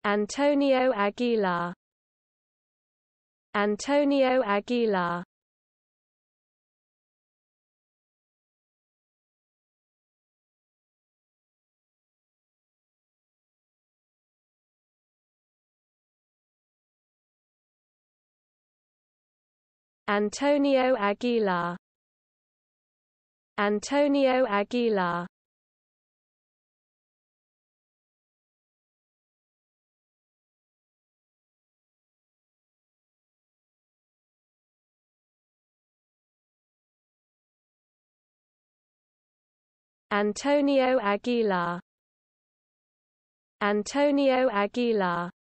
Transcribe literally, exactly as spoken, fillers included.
Antonio Aguilar. Antonio Aguilar. Antonio Aguilar. Antonio Aguilar. Antonio Aguilar. Antonio Aguilar.